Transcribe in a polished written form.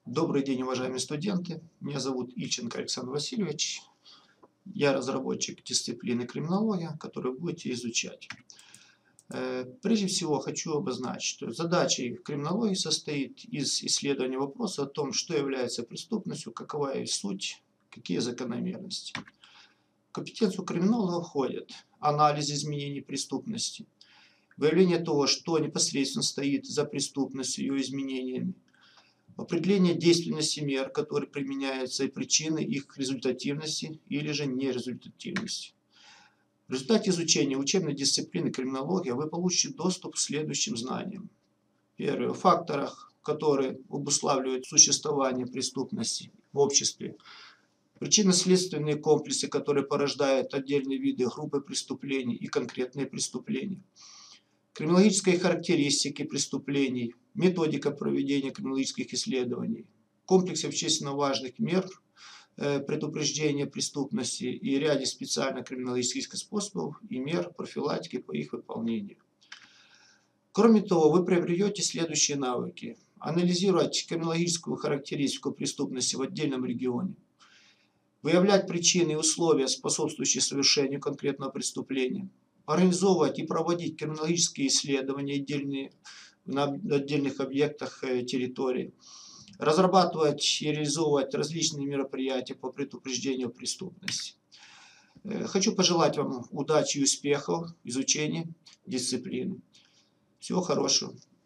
Добрый день, уважаемые студенты. Меня зовут Ильченко Александр Васильевич. Я разработчик дисциплины криминология, которую будете изучать. Прежде всего хочу обозначить, что задачей криминологии состоит из исследования вопроса о том, что является преступностью, какова ее суть, какие закономерности. В компетенцию криминолога входит анализ изменений преступности, выявление того, что непосредственно стоит за преступностью и ее изменениями, определение действенности мер, которые применяются, и причины их результативности или же нерезультативности. В результате изучения учебной дисциплины криминология вы получите доступ к следующим знаниям. Первое. О факторах, которые обуславливают существование преступности в обществе. Причинно-следственные комплексы, которые порождают отдельные виды, группы преступлений и конкретные преступления. Криминологические характеристики преступлений, методика проведения криминологических исследований, комплекс общественно важных мер предупреждения преступности и ряде специальных криминологических способов и мер профилактики по их выполнению. Кроме того, вы приобретете следующие навыки. Анализировать криминологическую характеристику преступности в отдельном регионе, выявлять причины и условия, способствующие совершению конкретного преступления, организовывать и проводить криминологические исследования на отдельных объектах территории, разрабатывать и реализовывать различные мероприятия по предупреждению преступности. Хочу пожелать вам удачи и успехов в изучении дисциплины. Всего хорошего.